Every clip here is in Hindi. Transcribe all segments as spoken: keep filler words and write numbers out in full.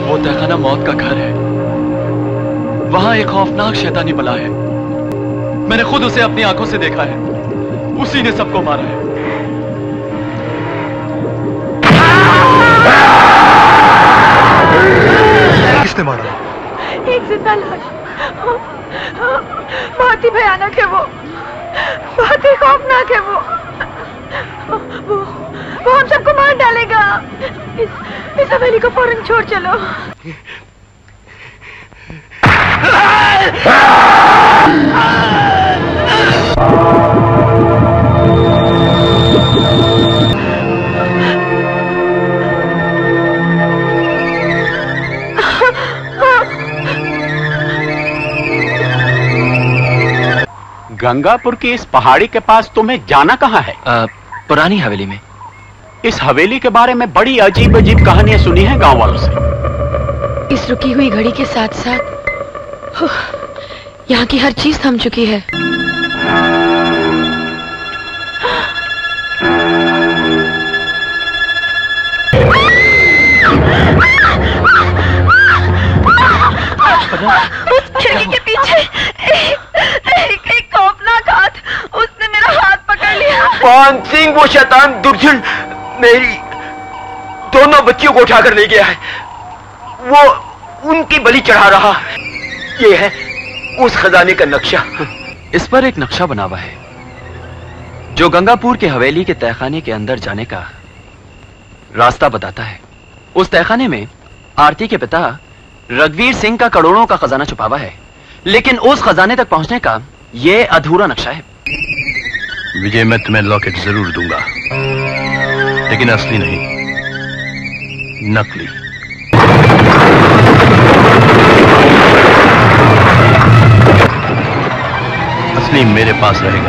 वो तहखाना मौत का घर है। वहां एक खौफनाक शैतानी बला है। मैंने खुद उसे अपनी आंखों से देखा है। उसी ने सबको मारा है। किसने मारा? एक जिंदा लाश। बहुत ही भयानक है वो, बहुत ही खौफनाक है वो। वो वो हम सबको मार डालेगा। इस, इस हवेली को फौरन छोड़ चलो। गंगापुर की इस पहाड़ी के पास तुम्हें जाना कहाँ है? आ, पुरानी हवेली में। इस हवेली के बारे में बड़ी अजीब अजीब कहानियां सुनी हैं गांव वालों से। इस रुकी हुई घड़ी के साथ साथ यहाँ की हर चीज थम चुकी है। उस खिड़की के पीछे एक एक खौफनाक हाथ, उसने मेरा हाथ पकड़ लिया। पान सिंह वो शैतान दुर्जन मेरी दोनों बच्चियों को उठाकर ले गया है। वो उनकी बलि चढ़ा रहा। ये है उस खजाने का नक्शा। इस पर एक नक्शा बना हुआ है जो गंगापुर के हवेली के तहखाने के अंदर जाने का रास्ता बताता है। उस तहखाने में आरती के पिता रघुवीर सिंह का करोड़ों का खजाना छुपा हुआ है, लेकिन उस खजाने तक पहुंचने का यह अधूरा नक्शा है। विजय, मैं तुम्हें लॉकेट जरूर दूंगा, लेकिन असली नहीं, नकली। असली मेरे पास रहेगा।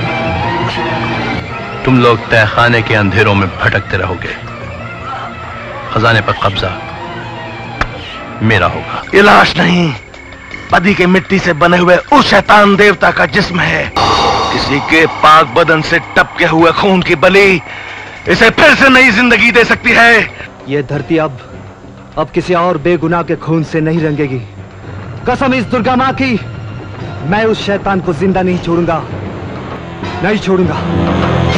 तुम लोग तहखाने के अंधेरों में भटकते रहोगे। खजाने पर कब्जा मेरा होगा। ये लाश नहीं, बदी के मिट्टी से बने हुए उस शैतान देवता का जिस्म है। किसी के पाक बदन से टपके हुए खून की बलि इसे फिर से नई जिंदगी दे सकती है। ये धरती अब अब किसी और बेगुनाह के खून से नहीं रंगेगी। कसम इस दुर्गा माँ की, मैं उस शैतान को जिंदा नहीं छोड़ूंगा, नहीं छोड़ूंगा।